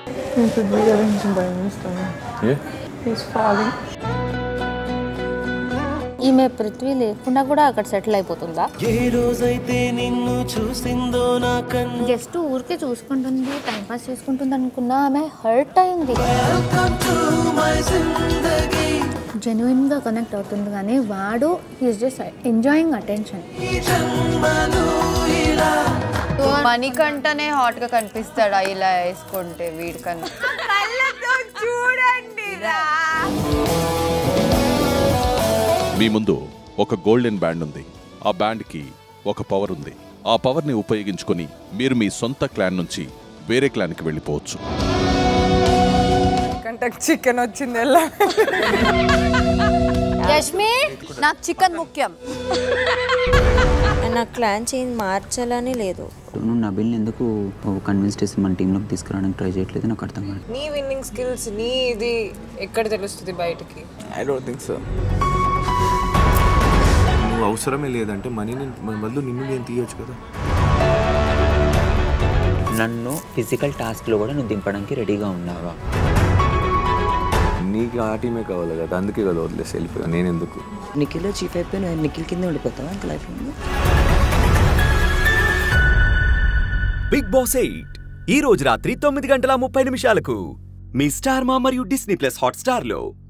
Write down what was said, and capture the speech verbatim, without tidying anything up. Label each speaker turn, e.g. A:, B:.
A: నేను పృథ్వీ గారి నుంచి భయం వేస్తాను.
B: ఈమె పృథ్వీ లేకుండా కూడా అక్కడ సెటిల్ అయిపోతుందా? జస్ట్ ఊరికే చూసుకుంటుంది, టైం పాస్ చేసుకుంటుంది అనుకున్నా, ఆమె హర్ట్ అయింది. జెన్యున్ గా కనెక్ట్ అవుతుంది కానీ వాడు ఈజ్ జస్ట్ ఎంజాయింగ్ అటెన్షన్.
C: మణికంటనే హాట్ గా కనిపిస్తాడా ఇలా వేసుకుంటే వీడికన్నా? చూడండి
D: మీ ముందు ఒక గోల్డెన్ బ్యాండ్ ఉంది. ఆ బ్యాండ్కి ఒక పవర్ ఉంది. ఆ పవర్ని ఉపయోగించుకొని మీరు మీ సొంత క్లాన్ నుంచి వేరే క్లాన్కి వెళ్ళిపోవచ్చు.
C: చికెన్ వచ్చింది. యష్మి, నాకు చికెన్ ముఖ్యం.
E: నా క్లాన్ చేంజ్ మార్చాలని లేదు.
F: నువ్వు నబిల్ని ఎందుకు కన్విన్స్ చేసి మన టీంలోకి తీసుకురావడానికి ట్రై చేయట్లేదు నాకు అర్థం కాదు.
C: నీ విన్నింగ్ స్కిల్స్ నీ ఇది ఎక్కడ తెలుస్తుంది బయటికి?
G: I don't think so. నువ్వు అవసరమే లేదంటే మనీని బదులు నిన్ను నేను తీయొచ్చు కదా.
F: నన్ను ఫిజికల్ టాస్క్లో కూడా నువ్వు దింపడానికి రెడీగా ఉన్నావా?
G: నీకు ఆ టీమే కావాలి కదా, అందుకే కదా వదిలేసి వెళ్ళిపోయావు. నేను ఎందుకు?
F: నిఖిల్లో చీఫ్ అయిపోయి నువ్వు నిఖిల్ కింద ఉండిపోతావా ఇంకా లైఫ్లో?
H: బిగ్ బాస్ ఎయిట్ ఈ రోజు రాత్రి తొమ్మిది గంటల ముప్పై నిమిషాలకు మీ స్టార్ మా మరియు డిస్నీ ప్లస్ హాట్ స్టార్ లో.